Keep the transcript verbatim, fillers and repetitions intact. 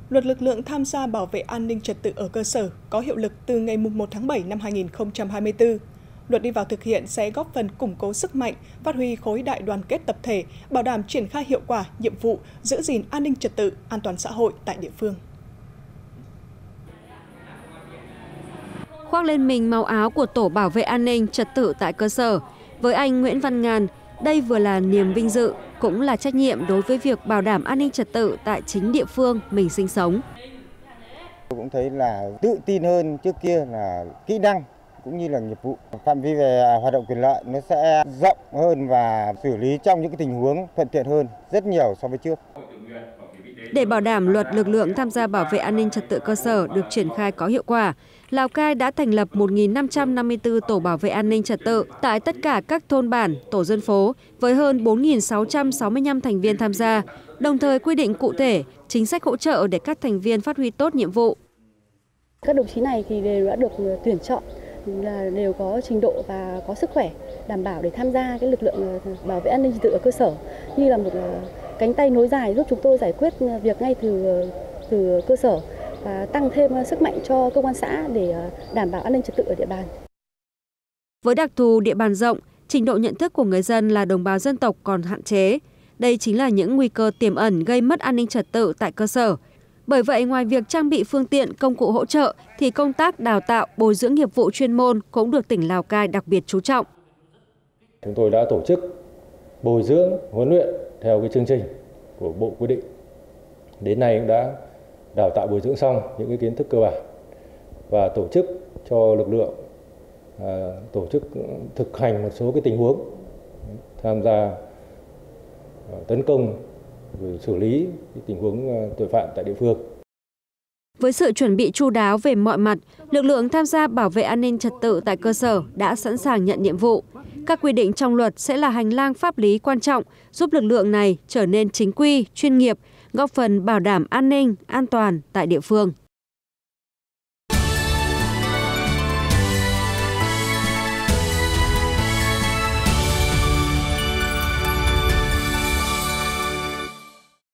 Luật lực lượng tham gia bảo vệ an ninh trật tự ở cơ sở có hiệu lực từ ngày một tháng bảy năm hai nghìn không trăm hai mươi tư. Luật đi vào thực hiện sẽ góp phần củng cố sức mạnh, phát huy khối đại đoàn kết tập thể, bảo đảm triển khai hiệu quả nhiệm vụ giữ gìn an ninh trật tự, an toàn xã hội tại địa phương. Khoác lên mình màu áo của tổ bảo vệ an ninh trật tự tại cơ sở, với anh Nguyễn Văn Ngàn, đây vừa là niềm vinh dự, cũng là trách nhiệm đối với việc bảo đảm an ninh trật tự tại chính địa phương mình sinh sống. Tôi cũng thấy là tự tin hơn trước kia, là kỹ năng cũng như là nghiệp vụ. Phạm vi về hoạt động quyền lợi nó sẽ rộng hơn và xử lý trong những cái tình huống thuận tiện hơn rất nhiều so với trước. Để bảo đảm luật lực lượng tham gia bảo vệ an ninh trật tự cơ sở được triển khai có hiệu quả, Lào Cai đã thành lập một nghìn năm trăm năm mươi tư tổ bảo vệ an ninh trật tự tại tất cả các thôn bản, tổ dân phố với hơn bốn nghìn sáu trăm sáu mươi lăm thành viên tham gia, đồng thời quy định cụ thể chính sách hỗ trợ để các thành viên phát huy tốt nhiệm vụ. Các đồng chí này thì đều đã được tuyển chọn, là đều có trình độ và có sức khỏe đảm bảo để tham gia cái lực lượng bảo vệ an ninh trật tự ở cơ sở, như là một cánh tay nối dài giúp chúng tôi giải quyết việc ngay từ từ cơ sở và tăng thêm sức mạnh cho công an xã để đảm bảo an ninh trật tự ở địa bàn. Với đặc thù địa bàn rộng, trình độ nhận thức của người dân là đồng bào dân tộc còn hạn chế. Đây chính là những nguy cơ tiềm ẩn gây mất an ninh trật tự tại cơ sở. Bởi vậy, ngoài việc trang bị phương tiện, công cụ hỗ trợ, thì công tác đào tạo, bồi dưỡng nghiệp vụ chuyên môn cũng được tỉnh Lào Cai đặc biệt chú trọng. Chúng tôi đã tổ chức bồi dưỡng, huấn luyện theo cái chương trình của Bộ quy định. Đến nay cũng đã đào tạo bồi dưỡng xong những cái kiến thức cơ bản và tổ chức cho lực lượng à, tổ chức thực hành một số cái tình huống tham gia à, tấn công, rồi xử lý cái tình huống tội phạm tại địa phương. Với sự chuẩn bị chu đáo về mọi mặt, lực lượng tham gia bảo vệ an ninh trật tự tại cơ sở đã sẵn sàng nhận nhiệm vụ. Các quy định trong luật sẽ là hành lang pháp lý quan trọng giúp lực lượng này trở nên chính quy, chuyên nghiệp, góp phần bảo đảm an ninh, an toàn tại địa phương.